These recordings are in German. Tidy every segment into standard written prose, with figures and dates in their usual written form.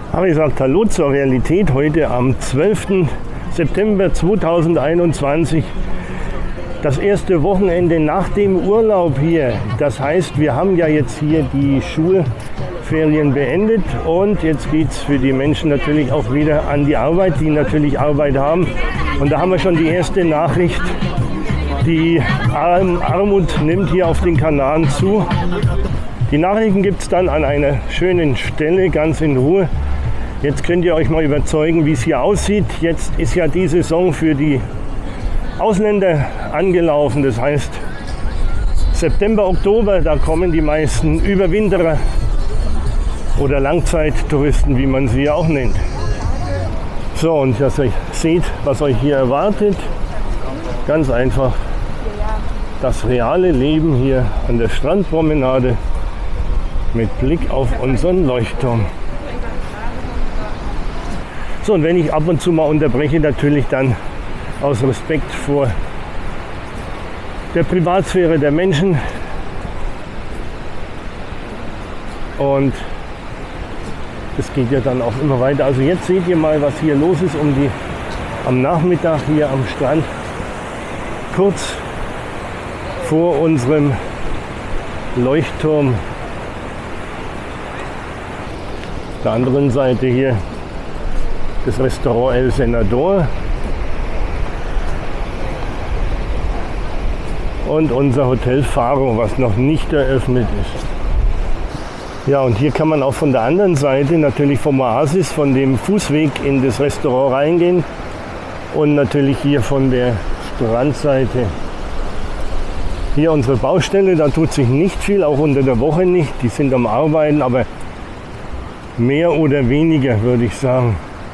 Harry sagt Hallo zur Realität heute am 12. September 2021. Das erste Wochenende nach dem Urlaub hier. Das heißt, wir haben ja jetzt hier die Schulferien beendet und jetzt geht es für die Menschen natürlich auch wieder an die Arbeit, die natürlich Arbeit haben. Und da haben wir schon die erste Nachricht. Die Armut nimmt hier auf den Kanaren zu. Die Nachrichten gibt es dann an einer schönen Stelle, ganz in Ruhe. Jetzt könnt ihr euch mal überzeugen, wie es hier aussieht. Jetzt ist ja die Saison für die Ausländer angelaufen. Das heißt, September, Oktober, da kommen die meisten Überwinterer oder Langzeittouristen, wie man sie ja auch nennt. So, und dass ihr seht, was euch hier erwartet. Ganz einfach das reale Leben hier an der Strandpromenade mit Blick auf unseren Leuchtturm. So, und wenn ich ab und zu mal unterbreche, natürlich dann aus Respekt vor der Privatsphäre der Menschen. Und es geht ja dann auch immer weiter. Also jetzt seht ihr mal, was hier los ist am Nachmittag hier am Strand, kurz vor unserem Leuchtturm. Auf der anderen Seite hier das Restaurant El Senador und unser Hotel Faro, was noch nicht eröffnet ist. Ja, und hier kann man auch von der anderen Seite, natürlich vom Oasis, von dem Fußweg in das Restaurant reingehen und natürlich hier von der Strandseite. Hier unsere Baustelle, da tut sich nicht viel, auch unter der Woche nicht. Die sind am Arbeiten, aber mehr oder weniger, würde ich sagen.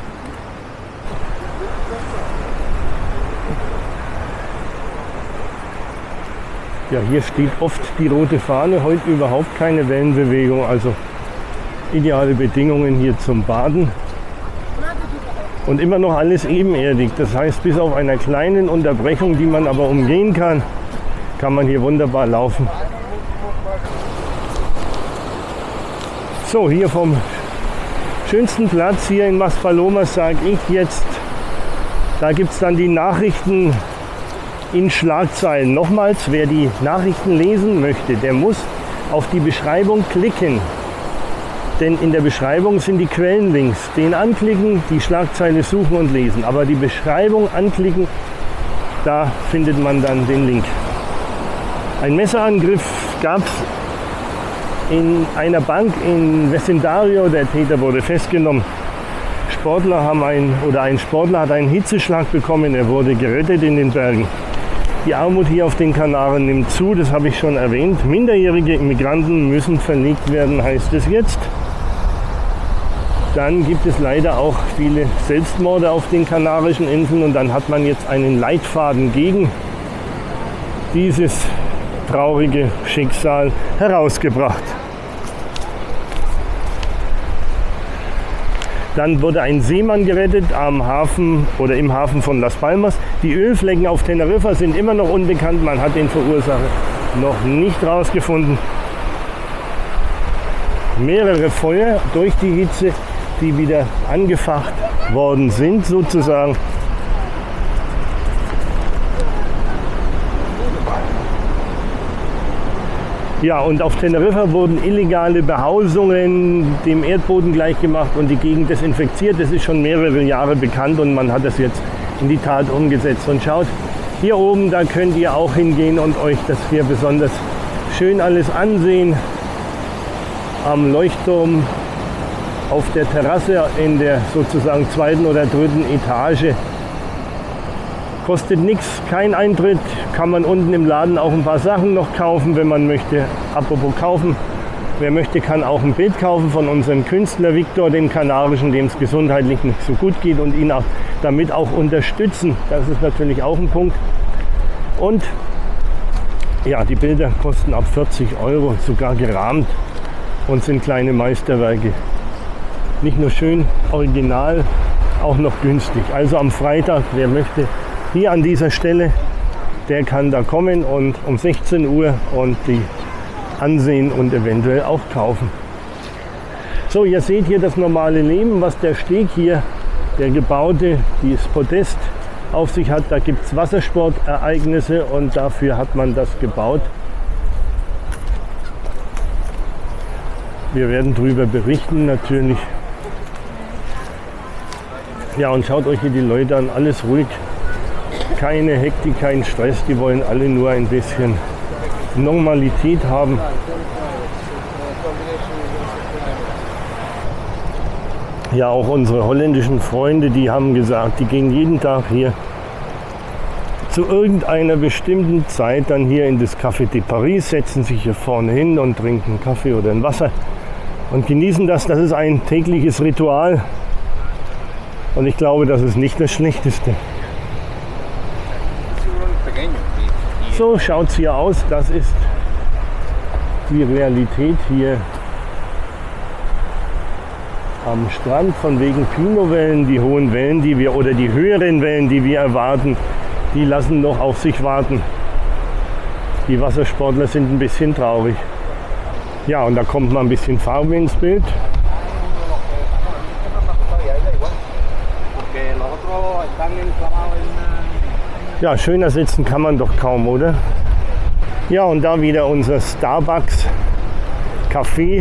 Ja, hier steht oft die rote Fahne, heute überhaupt keine Wellenbewegung, also ideale Bedingungen hier zum Baden. Und immer noch alles ebenerdig, das heißt, bis auf einer kleinen Unterbrechung, die man aber umgehen kann, kann man hier wunderbar laufen. So, hier vom schönsten Platz hier in Maspalomas sage ich jetzt, da gibt es dann die Nachrichten in Schlagzeilen. Nochmals, wer die Nachrichten lesen möchte, der muss auf die Beschreibung klicken. Denn in der Beschreibung sind die Quellenlinks. Den anklicken, die Schlagzeile suchen und lesen. Aber die Beschreibung anklicken, da findet man dann den Link. Ein Messerangriff gab es in einer Bank in Vecindario. Der Täter wurde festgenommen. Ein Sportler hat einen Hitzeschlag bekommen. Er wurde gerettet in den Bergen. Die Armut hier auf den Kanaren nimmt zu, das habe ich schon erwähnt. Minderjährige Immigranten müssen verlegt werden, heißt es jetzt. Dann gibt es leider auch viele Selbstmorde auf den Kanarischen Inseln und dann hat man jetzt einen Leitfaden gegen dieses traurige Schicksal herausgebracht. Dann wurde ein Seemann gerettet am Hafen oder im Hafen von Las Palmas. Die Ölflecken auf Teneriffa sind immer noch unbekannt. Man hat den Verursacher noch nicht rausgefunden. Mehrere Feuer durch die Hitze, die wieder angefacht worden sind sozusagen. Ja, und auf Teneriffa wurden illegale Behausungen dem Erdboden gleichgemacht und die Gegend desinfiziert. Das ist schon mehrere Jahre bekannt und man hat das jetzt in die Tat umgesetzt. Und schaut, hier oben, da könnt ihr auch hingehen und euch das hier besonders schön alles ansehen. Am Leuchtturm auf der Terrasse in der sozusagen zweiten oder dritten Etage. Kostet nichts, kein Eintritt, kann man unten im Laden auch ein paar Sachen noch kaufen, wenn man möchte. Apropos kaufen, wer möchte, kann auch ein Bild kaufen von unserem Künstler Victor, dem Kanarischen, dem es gesundheitlich nicht so gut geht und ihn auch damit auch unterstützen. Das ist natürlich auch ein Punkt. Und ja, die Bilder kosten ab 40 €, sogar gerahmt und sind kleine Meisterwerke. Nicht nur schön, original, auch noch günstig. Also am Freitag, wer möchte, hier an dieser Stelle, der kann da kommen und um 16 Uhr und die ansehen und eventuell auch kaufen. So, ihr seht hier das normale Leben, was der Steg hier, der gebaute, dieses Podest auf sich hat. Da gibt es Wassersportereignisse und dafür hat man das gebaut. Wir werden darüber berichten natürlich. Ja, und schaut euch hier die Leute an, alles ruhig. Keine Hektik, kein Stress, die wollen alle nur ein bisschen Normalität haben. Ja, auch unsere holländischen Freunde, die haben gesagt, die gehen jeden Tag hier zu irgendeiner bestimmten Zeit dann hier in das Café de Paris, setzen sich hier vorne hin und trinken Kaffee oder ein Wasser und genießen das. Das ist ein tägliches Ritual und ich glaube, das ist nicht das Schlechteste. So schaut es hier aus, das ist die Realität hier am Strand, von wegen Pinowellen, die hohen Wellen, die wir oder die höheren Wellen, die wir erwarten, die lassen noch auf sich warten. Die Wassersportler sind ein bisschen traurig. Ja, und da kommt mal ein bisschen Farbe ins Bild. Ja, schöner sitzen kann man doch kaum, oder? Ja, und da wieder unser Starbucks Café.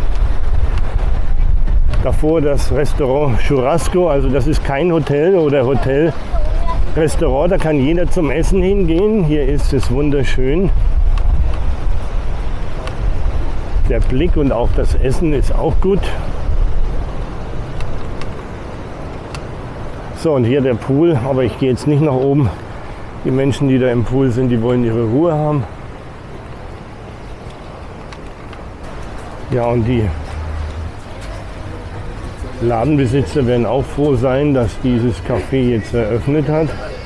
Davor das Restaurant Churrasco, also das ist kein Hotel oder Hotel-Restaurant, da kann jeder zum Essen hingehen. Hier ist es wunderschön. Der Blick und auch das Essen ist auch gut. So, und hier der Pool, aber ich gehe jetzt nicht nach oben. Die Menschen, die da im Pool sind, die wollen ihre Ruhe haben. Ja, und die Ladenbesitzer werden auch froh sein, dass dieses Café jetzt eröffnet hat.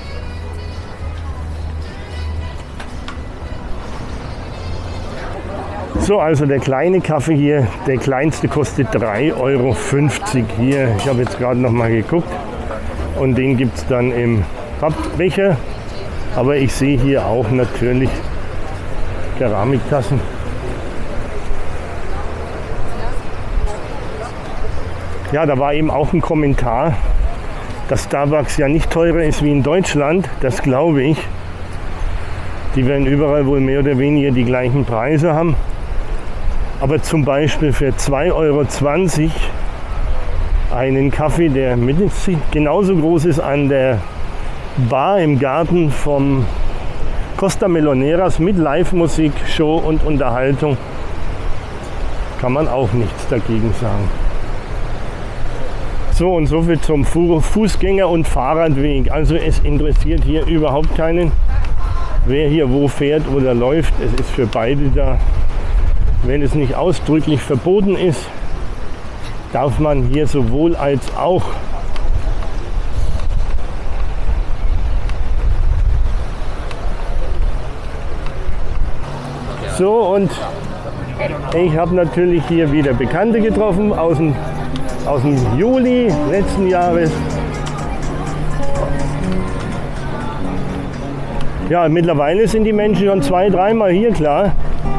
So, also der kleine Kaffee hier, der kleinste kostet 3,50 € hier. Ich habe jetzt gerade noch mal geguckt und den gibt es dann im Pappbecher. Aber ich sehe hier auch natürlich Keramiktassen. Ja, da war eben auch ein Kommentar, dass Starbucks ja nicht teurer ist wie in Deutschland. Das glaube ich. Die werden überall wohl mehr oder weniger die gleichen Preise haben. Aber zum Beispiel für 2,20 € einen Kaffee, der mindestens genauso groß ist an der Bar im Garten vom Costa Meloneras mit Live-Musik, Show und Unterhaltung, kann man auch nichts dagegen sagen. So, und so viel zum Fußgänger- und Fahrradweg. Also es interessiert hier überhaupt keinen, wer hier wo fährt oder läuft. Es ist für beide da. Wenn es nicht ausdrücklich verboten ist, darf man hier sowohl als auch so, und ich habe natürlich hier wieder Bekannte getroffen aus dem Juli letzten Jahres. Ja, mittlerweile sind die Menschen schon 2-3 Mal hier, klar.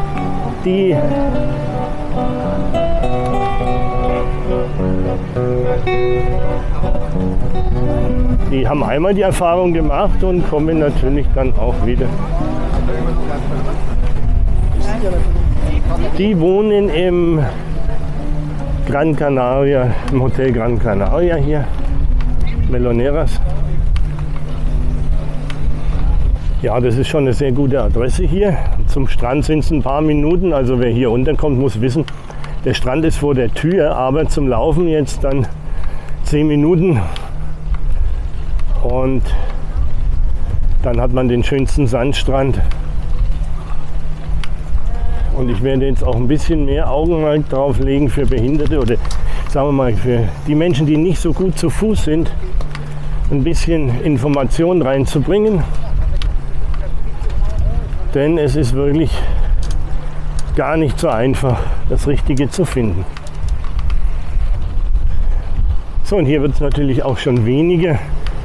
Die haben einmal die Erfahrung gemacht und kommen natürlich dann auch wieder. Die wohnen im Gran Canaria, im Hotel Gran Canaria hier, Meloneras. Ja, das ist schon eine sehr gute Adresse hier. Zum Strand sind es ein paar Minuten, also wer hier unterkommt, muss wissen, der Strand ist vor der Tür, aber zum Laufen jetzt dann 10 Minuten. Und dann hat man den schönsten Sandstrand. Und ich werde jetzt auch ein bisschen mehr Augenmerk drauf legen für Behinderte oder sagen wir mal für die Menschen, die nicht so gut zu Fuß sind, ein bisschen Information reinzubringen. Denn es ist wirklich gar nicht so einfach, das Richtige zu finden. So, und hier wird es natürlich auch schon weniger.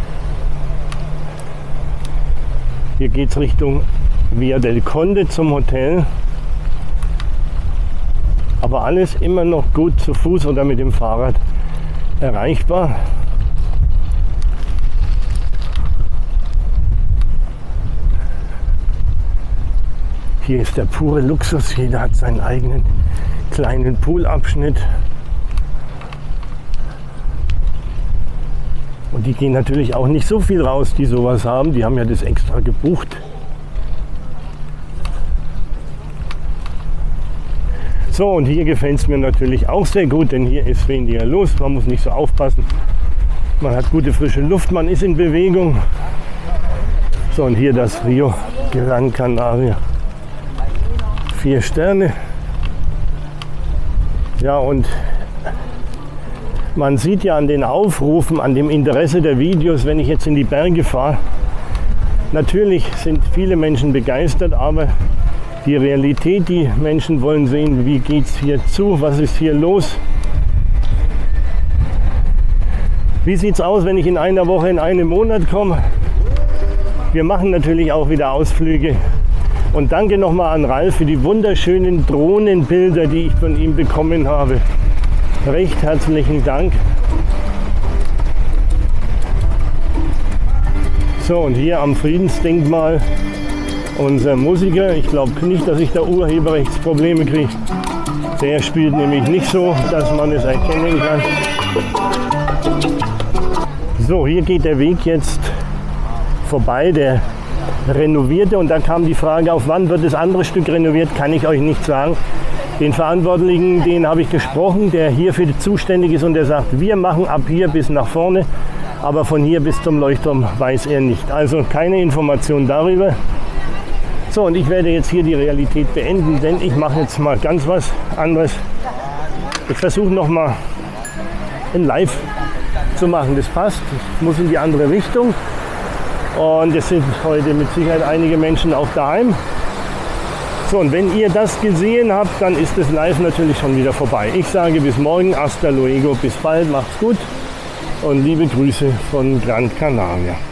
Hier geht es Richtung Via del Conde zum Hotel. Aber aber alles immer noch gut zu Fuß oder mit dem Fahrrad erreichbar. Hier ist der pure Luxus, jeder hat seinen eigenen kleinen Poolabschnitt. Und die gehen natürlich auch nicht so viel raus, die sowas haben. Die haben ja das extra gebucht. So, und hier gefällt es mir natürlich auch sehr gut, denn hier ist weniger los. Man muss nicht so aufpassen. Man hat gute frische Luft, man ist in Bewegung. So, und hier das Rio Gran Canaria. 4 Sterne. Ja, und man sieht ja an den Aufrufen, an dem Interesse der Videos, wenn ich jetzt in die Berge fahre, natürlich sind viele Menschen begeistert, aber die Realität, die Menschen wollen sehen, wie geht es hier zu, was ist hier los. Wie sieht es aus, wenn ich in einer Woche, in einem Monat komme? Wir machen natürlich auch wieder Ausflüge. Und danke nochmal an Ralf für die wunderschönen Drohnenbilder, die ich von ihm bekommen habe. Recht herzlichen Dank. So, und hier am Friedensdenkmal unser Musiker. Ich glaube nicht, dass ich da Urheberrechtsprobleme kriege. Der spielt nämlich nicht so, dass man es erkennen kann. So, hier geht der Weg jetzt vorbei, der renovierte. Und dann kam die Frage, auf wann wird das andere Stück renoviert, kann ich euch nicht sagen. Den Verantwortlichen, den habe ich gesprochen, der hierfür zuständig ist und der sagt, wir machen ab hier bis nach vorne, aber von hier bis zum Leuchtturm weiß er nicht. Also keine Information darüber. So, und ich werde jetzt hier die Realität beenden, denn ich mache jetzt mal ganz was anderes. Ich versuche noch mal ein Live zu machen. Das passt, ich muss in die andere Richtung. Und es sind heute mit Sicherheit einige Menschen auch daheim. So, und wenn ihr das gesehen habt, dann ist das Live natürlich schon wieder vorbei. Ich sage bis morgen, hasta luego, bis bald, macht's gut und liebe Grüße von Gran Canaria.